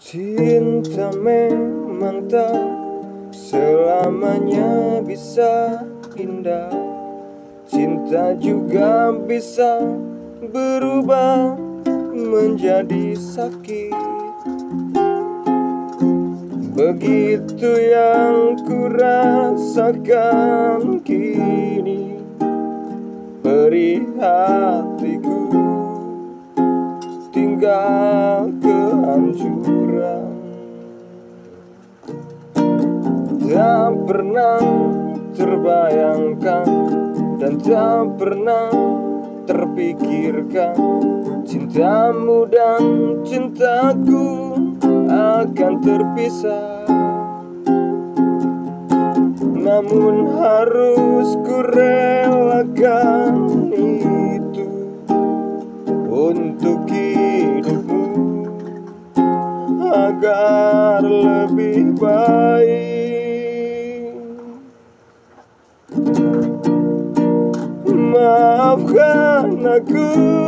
Cinta memang tak selamanya bisa indah. Cinta juga bisa berubah menjadi sakit. Begitu yang ku rasakan kini, perih hatiku tinggal kehancuran. Tak pernah terbayangkan dan tak pernah terpikirkan cintamu dan cintaku akan terpisah. Namun harus ku relakan itu untuk hidupmu agar lebih baik. Maafkan aku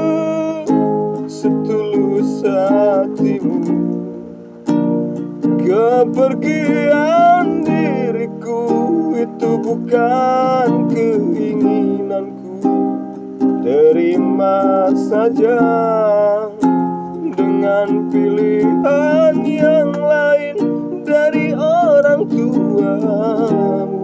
setulus hatimu. Kepergian diriku itu bukan keinginanku. Terima saja dengan pilihan yang lain dari orang tuamu.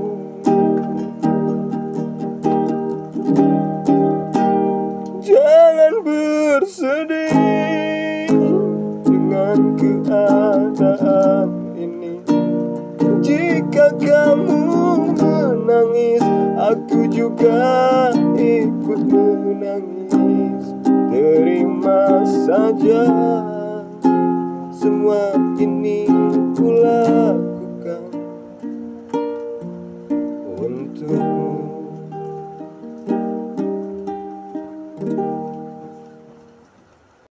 Jangan bersedih dengan keadaan ini. Jika kamu menangis, aku juga ikut menangis. Terima saja, semua ini ku lakukan untukmu.